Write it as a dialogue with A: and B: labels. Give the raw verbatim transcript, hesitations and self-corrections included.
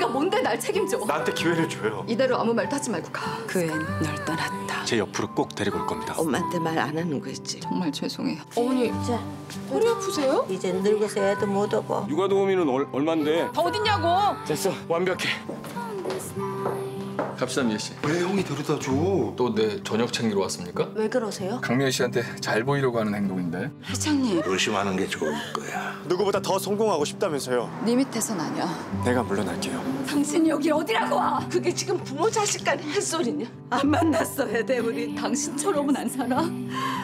A: 네가 뭔데 날 책임져?
B: 나한테 기회를 줘요.
A: 이대로 아무 말도 하지 말고 가.
C: 그 애는 널 떠났다.
B: 제 옆으로 꼭 데리고 올 겁니다.
D: 엄마한테 말 안 하는 거 있지?
A: 정말 죄송해요.
C: 어머니
D: 자,
C: 허리 아프세요?
D: 이제 늙어서 애도 못 오고.
B: 육아도우미는 얼, 얼만데?
C: 다 어딨냐고.
B: 됐어, 완벽해.
E: 갑시다, 미애 씨.
B: 왜 형이 데려다 줘?
E: 또 내 저녁 챙기러 왔습니까?
D: 왜 그러세요?
E: 강미애 씨한테 잘 보이려고 하는 행동인데.
A: 회장님,
F: 조심하는 게 좋을 거야.
B: 누구보다 더 성공하고 싶다면서요.
A: 네 밑에선 아니야.
B: 내가 물러날게요.
A: 당신 여기 어디라고 와?
D: 그게 지금 부모 자식 간의 햇소리냐? 안 만났어야 돼 우리.
A: 당신처럼은 안 살아.